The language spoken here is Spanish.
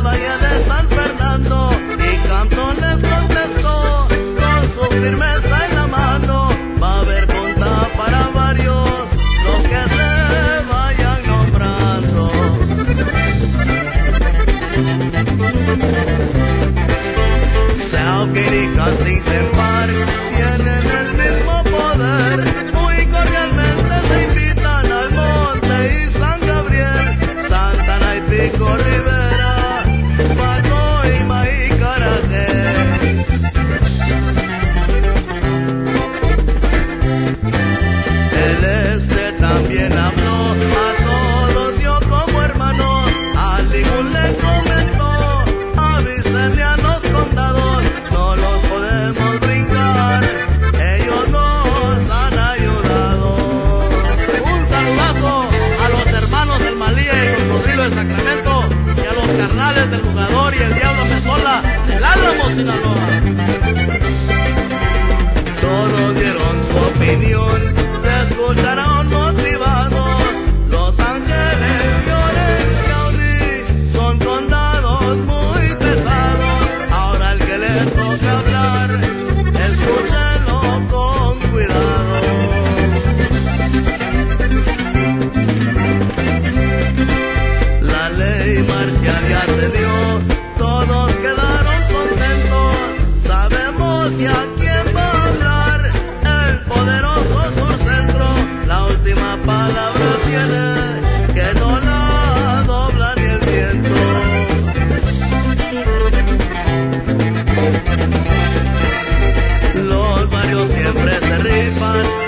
Valle de San Fernando y Cantón les contestó con su firmeza en la mano. Va a haber conta para varios, los que se vayan nombrando. Sauquín y Kensington Park tienen el mismo poder. Muy cordialmente se invitan al Monte y San Gabriel, Santana y Pico Rivera, Pacoima y Carajé. El este también habló, a todos dio como hermanos. A ningún le comentó, avísenle a los condados, no los podemos brincar, ellos nos han ayudado. Un saludazo a los hermanos del Malía y el Cocodrilo de Sacramento, y a los carnales del Jugador y el Diablo Mesola del Álamo, Sinaloa. Todos dieron su opinión, se escucharon motivados. Los Ángeles y Orange County son condados muy pesados. Ahora el que les toca hablar, escúchenlo con cuidado. La ley marcial ya se dio, todos quedaron contentos. Sabemos ya quién va a hablar, el poderoso Surcentro. La última palabra tiene, que no la dobla ni el viento. Los barrios siempre se rifan,